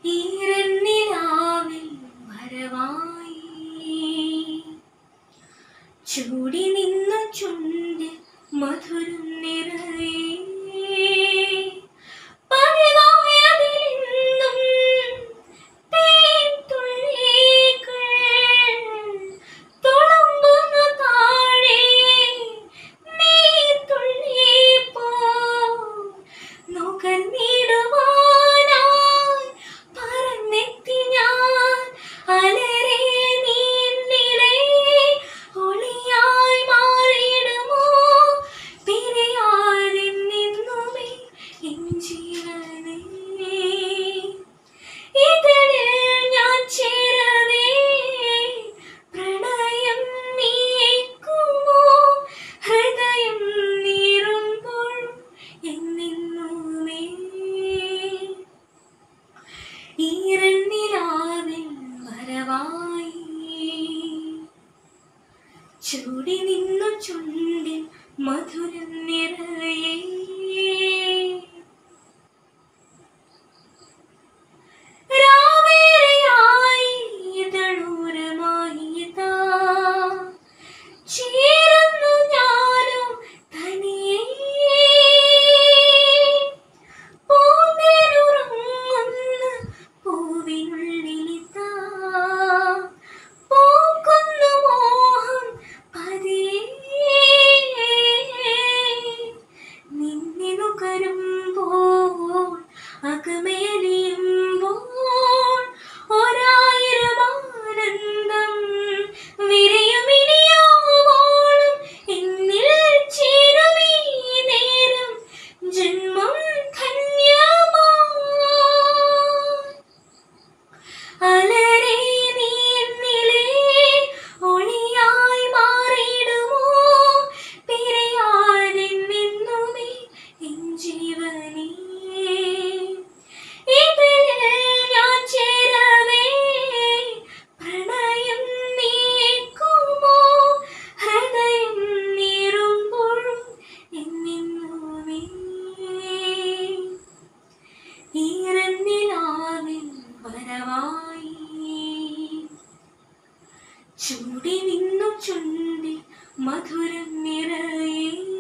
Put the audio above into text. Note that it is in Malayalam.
ഈറന്നിലാവിൽ വരവായി ചൂടി നിന്നു ചുണ്ടിൽ മധുരം നിറയെ ഈറന്നിലാവിൽ വരവായി ചൂടി നിന്നു ചുണ്ടിൽ മധുരം നിറയെ രാവേറെയായി ഇതളൂരമായി ഇതാ ചേരുന്നു ഞാനും തനിയെ പൂവിനുള്ളിലിതാ പൂക്കുന്നു മോഹം പതിയെ നിന്നെ നുകരുമ്പോൾ അകമേലിയുമ്പോൾ ഒരായിരം ആനന്ദം വിരയുമിനിയോളം എന്നിൽ ചേരുമീ നേരം ജന്മം അലരെ നീ എന്നിലെ ഒളിയായി മാറിയിടുമോ പിരിയാതെ നിന്നുമേ എൻ ജീവനേ ഇതിൽ ഞാൻ ചേരവേ പ്രണയം നീക്കുമോ ഹൃദയം നീറുമ്പോഴും എന്നെന്നുമേ ഈറന്നിലാവിൽ വരവായി ചൂടി നിന്നു ചുണ്ടിൽ മധുരം നിറയെ